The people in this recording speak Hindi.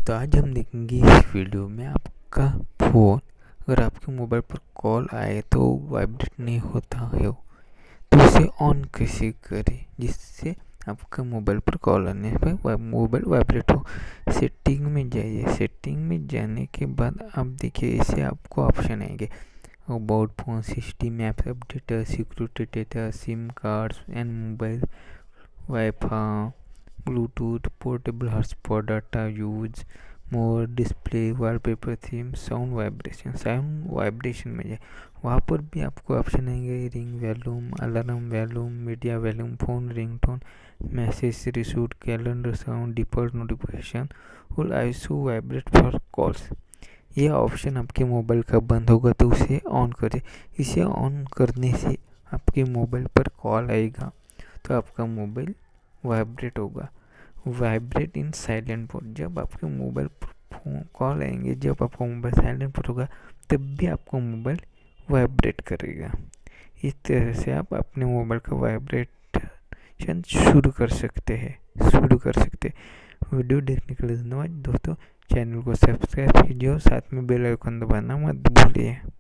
तो आज हम देखेंगे इस वीडियो में आपका फ़ोन अगर आपके मोबाइल पर कॉल आए तो वाइब्रेट नहीं होता है तो उसे ऑन कैसे करें जिससे आपका मोबाइल पर कॉल आने पर मोबाइल वाइब्रेट हो। सेटिंग में जाइए। सेटिंग में जाने के बाद आप देखिए इसे आपको ऑप्शन आएंगे about phone, system apps, update, security data, SIM cards and mobile, WiFi, Bluetooth, portable hotspot, data use, more, display, wallpaper, theme, sound vibration. Sound vibration में जाए वहाँ पर भी आपको ऑप्शन आएंगे ring volume, alarm volume, media volume, phone ringtone, message received, calendar sound, default notification और आईसो वाइब्रेट फॉर कॉल्स। ये ऑप्शन आपके मोबाइल का बंद होगा तो उसे ऑन करें। इसे ऑन करने से आपके मोबाइल पर कॉल आएगा तो आपका मोबाइल वाइब्रेट होगा। Vibrate in silent mode. जब आपके मोबाइल पर कॉल आएंगे, जब आपका मोबाइल साइलेंट पर होगा तब भी आपका मोबाइल वाइब्रेट करेगा। इस तरह से आप अपने मोबाइल का वाइब्रेशन शुरू कर सकते हैं। वीडियो देखने के लिए धन्यवाद दोस्तों। चैनल को सब्सक्राइब कीजिए और साथ में बेल आइकन दबाना मत भूलिए।